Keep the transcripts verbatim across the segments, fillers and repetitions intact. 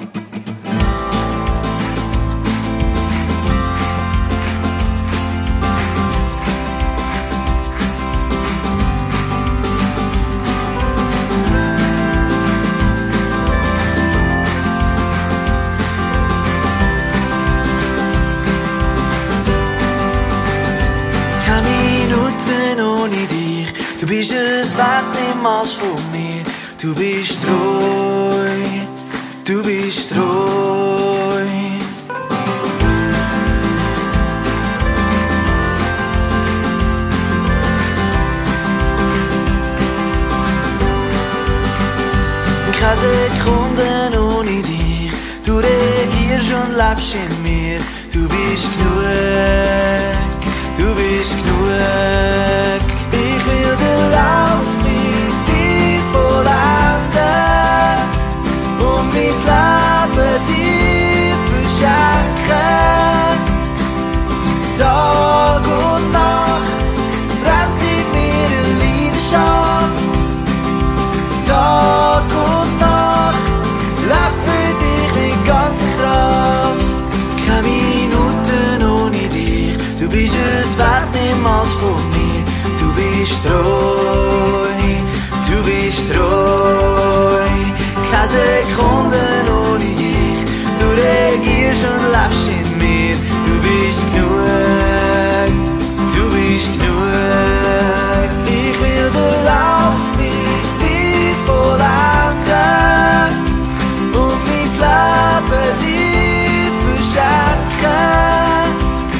Ohne dich, du bist es wert, niemals von mir. Du bist treu, du bist treu. Keine Sekunde ohne dich, du regierst und lebst in mir. Du bist genug, du bist genug. Ich will den Lauf mit dir vollenden und mein Leben dir verschenken. Tag und Nacht brennt in mir eine Leidenschaft. Tag und Nacht leb für dich mit ganzer Kraft. Keine Minuten ohne dich, du bist es wert, niemals von mir. Du bist treu, du bist treu. Keine Sekunde ohne dich, du regierst und lebst in mir. Du bist genug, du bist genug. Ich will den Lauf mit dir vollenden und mein Leben dir verschenken.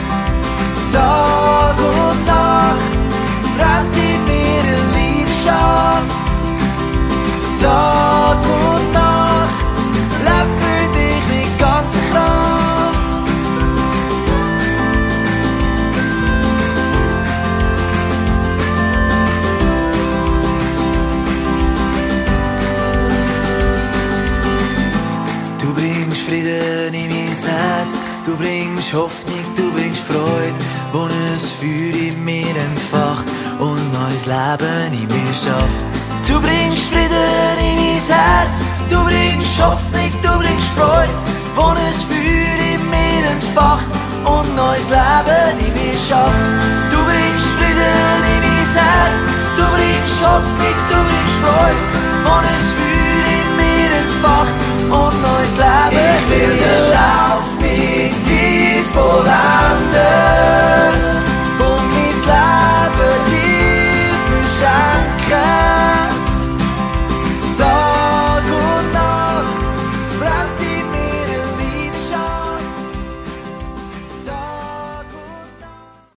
Tag und Nacht brennt in mir eine Leidenschaft. Tag und Nacht leb für dich mit ganzer Kraft. Du bringst Frieden in mein Herz, du bringst Hoffnung, du bringst Freude, wo ein Feuer in mir entfacht und neues Leben in mir schafft. Du bringst Frieden in mein Herz, du bringst Hoffnung, du bringst Freude, wo ein Feuer in mir entfacht und neues Leben in mir schafft. Du bringst Frieden in mein Herz, du bringst Hoffnung, du bringst Freude, wo ein